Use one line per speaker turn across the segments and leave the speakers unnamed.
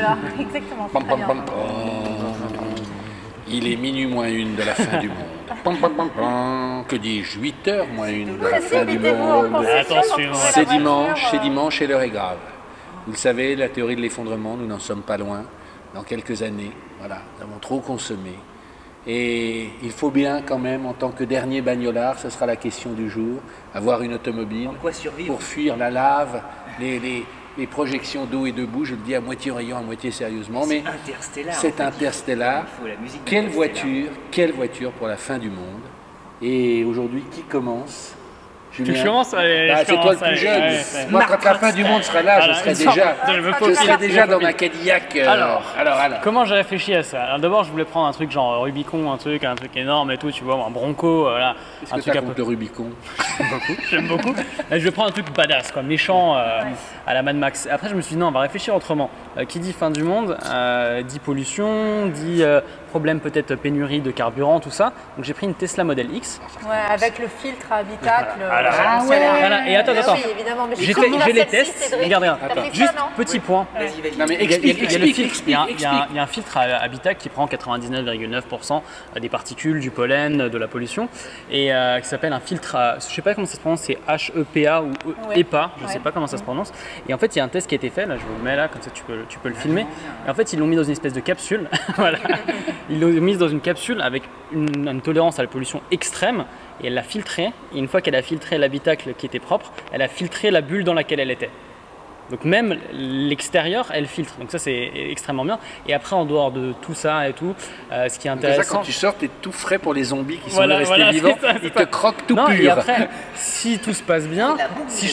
Voilà, exactement.
Pam, pam, pam, pam. Il est minuit moins une de la fin du monde. Pam, pam, pam, pam. Que dis-je, 8h moins une de la fin du monde.
Attention,
C'est dimanche et l'heure est grave. Vous le savez, la théorie de l'effondrement, nous n'en sommes pas loin. Dans quelques années, voilà, nous avons trop consommé. Et il faut bien quand même, en tant que dernier bagnolard, ce sera la question du jour, avoir une automobile pour fuir la lave, les projections d'eau et de boue, je le dis à moitié en riant, à moitié sérieusement, mais c'est interstellar. Quelle voiture pour la fin du monde. Et aujourd'hui, qui commence?
Tu commences à
c'est toi le plus jeune. Moi, quand la fin du monde sera là, je serai déjà dans ma Cadillac.
Alors, comment j'ai réfléchi à ça? D'abord, je voulais prendre un truc genre Rubicon, un truc énorme et tout, tu vois, un Bronco, voilà.
Qu'est-ce que t'as contre le Rubicon?
J'aime beaucoup. Je vais prendre un truc badass, quoi, méchant à la Mad Max. Après, je me suis dit non, on va réfléchir autrement. Qui dit fin du monde, dit pollution, dit problème peut-être pénurie de carburant, tout ça. Donc j'ai pris une Tesla Model X.
Ouais, avec le filtre à habitacle.
Et attends.
Oui, évidemment, mais
j'ai les tests. Regarde. Juste petit point.
Non mais
Il y a le filtre. Il y a un filtre à habitacle qui prend 99,9% des particules, du pollen, de la pollution, et qui s'appelle un filtre. Je sais pas comment ça se prononce, c'est HEPA ou EPA. Je sais pas comment ça se prononce. Et en fait, il y a un test qui a été fait. Là, je vous le mets là, comme ça tu peux le filmer. Et en fait, ils l'ont mis dans une espèce de capsule. Voilà. Ils l'ont mise dans une capsule avec une tolérance à la pollution extrême et elle l'a filtrée. Et une fois qu'elle a filtré l'habitacle qui était propre, elle a filtré la bulle dans laquelle elle était. Donc même l'extérieur, elle filtre. Donc ça, c'est extrêmement bien. Et après, en dehors de tout ça et tout, ce qui est intéressant...
Déjà, quand tu sors, t'es tout frais pour les zombies qui sont restés vivants. Ils te croquent tout pur.
Et après, si tout se passe bien, s'il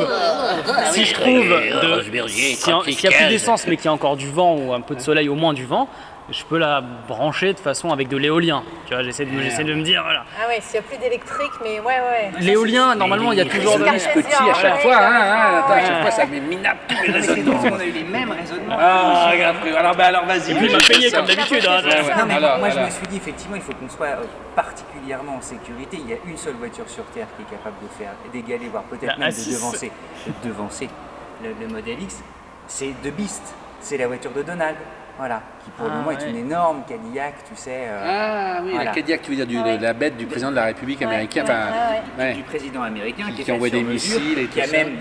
y a plus d'essence mais qu'il y a encore du vent ou un peu de soleil, au moins du vent, je peux la brancher de façon avec de l'éolien. Tu vois, j'essaie de me dire, voilà.
Ah ouais, s'il n'y a plus d'électrique, mais ouais.
L'éolien, normalement, il y a toujours de
petit à chaque fois, à chaque fois, ça met minable tous les raisonnements.
On a eu les mêmes raisonnements.
Ah, regarde, alors vas-y.
Et puis, il m'a payé comme d'habitude.
Non, mais moi, je me suis dit, effectivement, il faut qu'on soit particulièrement en sécurité. Il y a une seule voiture sur Terre qui est capable d'égaler, voire peut-être même de devancer le Model X. C'est The Beast, c'est la voiture de Donald. Voilà, qui pour le moment est une énorme Cadillac, tu sais.
Ah oui, la Cadillac, tu veux dire la bête du président de la République américaine,
du président américain
qui envoie des missiles et tout
qui a
ça.
même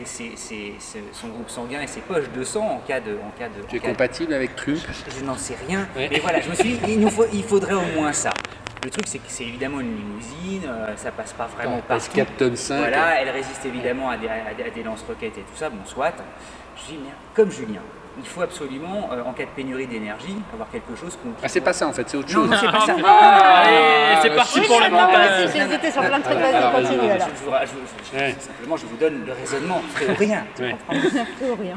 son groupe sanguin et ses poches de sang en cas de.
Tu es compatible avec Trump?
Je n'en sais rien, mais voilà, je me suis dit, il faudrait au moins ça. Le truc, c'est que c'est évidemment une limousine, ça passe pas vraiment partout.
4 tonnes 5.
Voilà, elle résiste évidemment à des lance-roquettes et tout ça, bon, soit. Je dis, merde, comme Julien. Il faut absolument, en cas de pénurie d'énergie, avoir quelque chose qu'on...
Ah, c'est pas ça en fait, c'est autre chose.
Non, c'est pas ça.
Allez, c'est parti pour le montage.
J'ai hésité sur plein de trucs, vas-y, continue alors.
Simplement, je vous donne le raisonnement, frère ou rien. Tu comprends ?
Rien.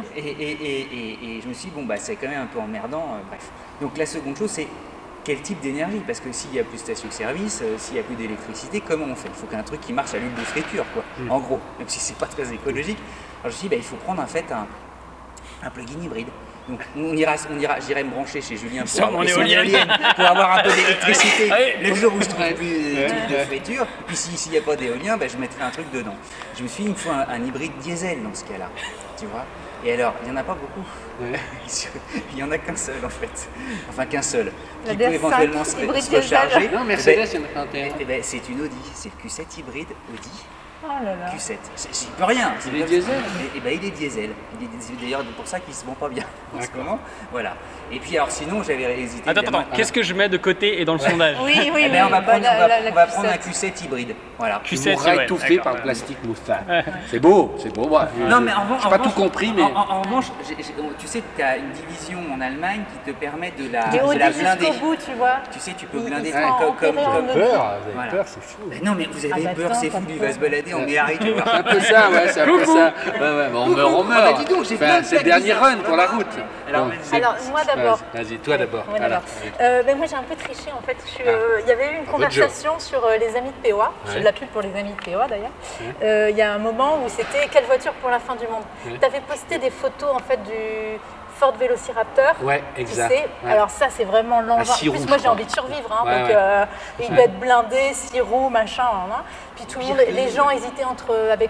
Et je me suis dit, bon, bah, c'est quand même un peu emmerdant, bref. Donc la seconde chose, c'est quel type d'énergie? Parce que s'il n'y a plus de station-service, s'il n'y a plus d'électricité, comment on fait? Il faut qu'un truc qui marche à l'huile de friture, quoi. En gros, même si c'est pas très écologique. Alors je me suis dit, bah, il faut prendre en fait un plug-in hybride. Donc j'irai me brancher chez Julien pour avoir un peu d'électricité le jour où je trouve plus de friture. Puis s'il n'y a pas d'éolien, ben, je mettrai un truc dedans. Je me suis dit, il me faut un hybride diesel dans ce cas-là. Tu vois? Et alors, il n'y en a pas beaucoup. Il n'y en a qu'un seul en fait. Enfin qu'un seul. Qui peut éventuellement se recharger.
Non, Mercedes, il y en a 31.
C'est une Audi. C'est le Q7 hybride Audi.
Oh là là.
Q7, il peut rien.
Il est diesel.
Il est diesel. C'est d'ailleurs pour ça qu'il se vend pas bien en ce moment. Voilà. Et puis alors sinon j'avais hésité.
Attends, qu'est-ce que je mets de côté et dans le sondage?
Oui.
On va prendre un Q7 hybride. Voilà.
Q7 mourra étouffé par le plastique mouffard. C'est beau.
Non mais en revanche,
j'ai pas tout compris, mais
en revanche, tu sais, tu as une division en Allemagne qui te permet de la
blinder. Jusqu'au bout, tu vois.
Tu sais, tu peux blinder
comme
peur. Vous avez peur, c'est fou.
Non mais vous avez peur, c'est fou. Il va se balader en Méhari, tu vois.
C'est un peu ça, ouais, c'est un peu ça. Ouais, on meurt. C'est le dernier run pour la route.
Alors moi d'abord.
Vas-y, toi d'abord.
Moi j'ai un peu triché en fait. Il y avait eu une conversation sur les amis de POA. Je fais de la pub pour les amis de POA d'ailleurs. Il y a un moment où c'était quelle voiture pour la fin du monde. Tu avais posté des photos en fait du Ford Velociraptor.
Ouais, exact.
Tu sais. Alors ça c'est vraiment l'engin. En plus moi j'ai envie de survivre. Donc il doit être blindé, 6 roues, machin. Puis tout le monde, les gens hésitaient avec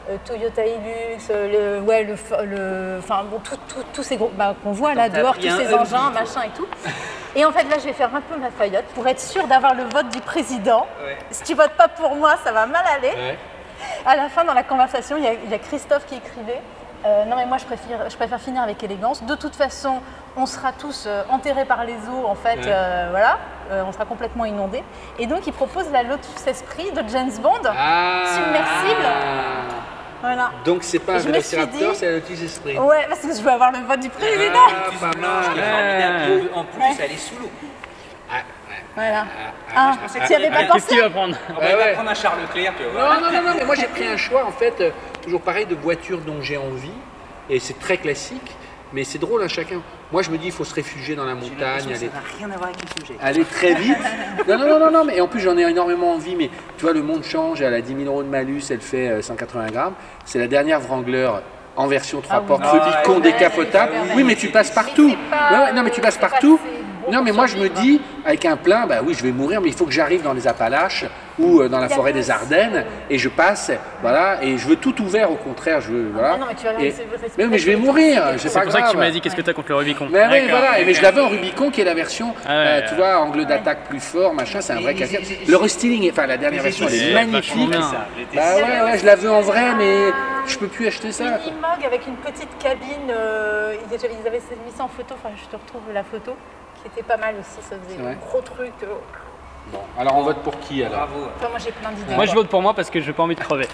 Toyota Hilux, enfin bon, tous ces gros qu'on voit là dehors, tous ces engins, machin et tout. Et en fait là je vais faire un peu ma faillotte pour être sûre d'avoir le vote du président. Si tu votes pas pour moi, ça va mal aller. À la fin dans la conversation, il y a Christophe qui écrivait non mais moi je préfère finir avec élégance. De toute façon, on sera tous enterrés par les eaux en fait, voilà, on sera complètement inondés. Et donc il propose la Lotus Esprit de James Bond, submersible. Voilà.
Donc c'est pas un Vélociraptor, c'est la Lotus Esprit.
Ouais, parce que je veux avoir le vote du président.
Pas mal.
En plus, elle est sous l'eau.
Voilà. Tu avais pas pensé.
Qu'est-ce qu'il va prendre?
On va prendre un Charles Leclerc.
Non, mais moi j'ai pris un choix en fait, toujours pareil, de voitures dont j'ai envie. Et c'est très classique, mais c'est drôle, hein, chacun. Moi je me dis, il faut se réfugier dans la montagne.
Ça n'a rien à voir avec le sujet.
Aller très vite. Non, mais en plus j'en ai énormément envie, mais tu vois, le monde change, elle a 10 000 € de malus, elle fait 180 grammes. C'est la dernière Wrangler en version 3 portes Rubicon décapotable. Oui, mais tu passes partout. Non, mais tu passes partout. Non, mais moi je me dis, avec un plein, bah oui, je vais mourir, mais il faut que j'arrive dans les Appalaches ou dans la forêt des Ardennes et je passe, voilà, et je veux tout ouvert, au contraire, je veux, voilà.
Non, mais tu vas
mais je vais mourir, c'est
pour ça que tu m'as dit qu'est-ce que tu as contre le Rubicon.
Mais oui, voilà, mais je l'avais en Rubicon qui est la version, tu vois, angle d'attaque plus fort, machin, c'est un vrai casse-tête. Le restyling, enfin la dernière version, elle est magnifique. Bah ouais, je la veux en vrai, mais je peux plus acheter ça.
Une Imog avec une petite cabine, ils avaient mis ça en photo, enfin je te retrouve la photo. C'était pas mal aussi, ça faisait un gros truc.
Bon, alors on vote pour qui alors?
Bravo.
Enfin, moi j'ai plein d'idées.
Moi je vote pour moi parce que je n'ai pas envie de crever.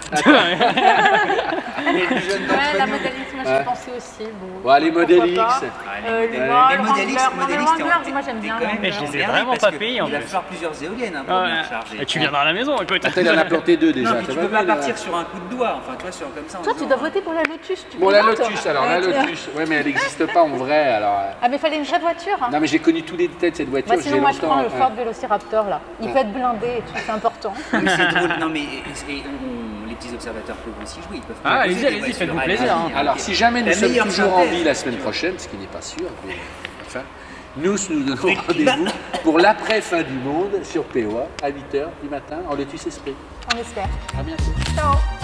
La Model X, moi j'ai pensé aussi.
Bon, allez, Model X.
Les Model X,
moi j'aime bien.
Mais je les ai vraiment pas payés en plus.
Il va falloir plusieurs éoliennes pour bien charger.
Et tu viendras à la maison, écoute.
Attends, il en a planté 2 déjà.
Non, mais tu peux pas partir sur un coup de doigt, enfin toi, comme ça.
Toi tu dois voter pour la Lotus.
Bon, la Lotus, alors la Lotus. Ouais, mais elle n'existe pas en vrai, alors.
Ah, mais il fallait une vraie voiture.
Non, mais j'ai connu tous les détails de cette voiture.
Sinon, moi je prends le Ford Vélociraptor là. Il peut être blindé et tout, c'est important.
Mais c'est drôle, non mais les petits observateurs peuvent aussi jouer, ils peuvent
allez-y, faites-vous plaisir.
Alors, si jamais nous sommes toujours en vie la semaine prochaine, ce qui n'est pas sûr, mais enfin, nous donnons rendez-vous pour l'après-fin du monde sur POA à 8h du matin en Lotus Esprit.
On espère.
À bientôt.
Ciao.